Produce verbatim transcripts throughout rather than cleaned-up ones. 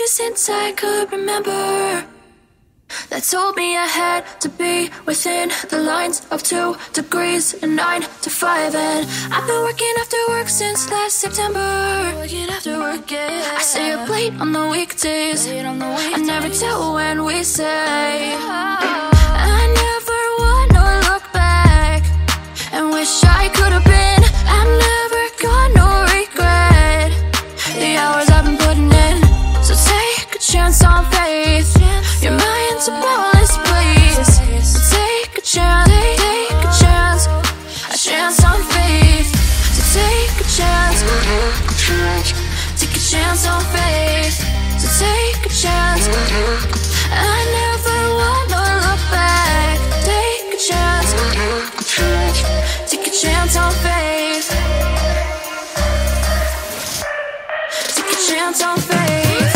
you since I could remember, that told me I had to be within the lines of two degrees and nine to five. And I've been working after work since last September. Working after work, yeah. I stay up late on the weekdays. On the weekdays. I never tell when we say. I never wanna look back and wish I could have been. I've never got no regret. The hours I've been putting in. So take a chance on faith. Your mind's a boundless place. So take a chance, take a chance, a chance on faith. So take a chance, take a chance on faith. So take a chance. I never wanna look back. Take a chance, take a chance on faith. Take a chance on faith.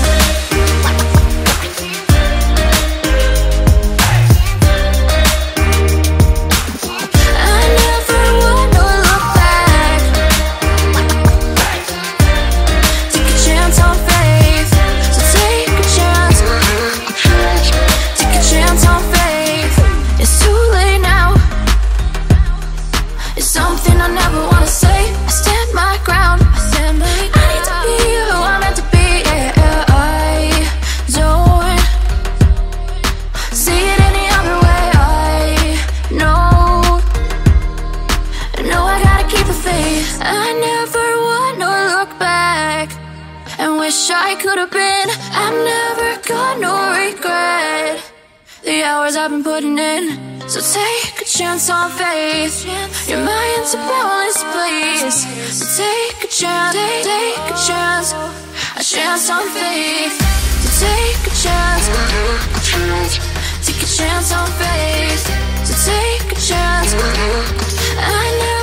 I never wanna look back and wish I could have been. I've never got no regret. The hours I've been putting in. So take a chance on faith. Your mind's a boundless place. So take a chance, take a chance, a chance on faith. So take a chance, take a chance on faith. So take a chance. I never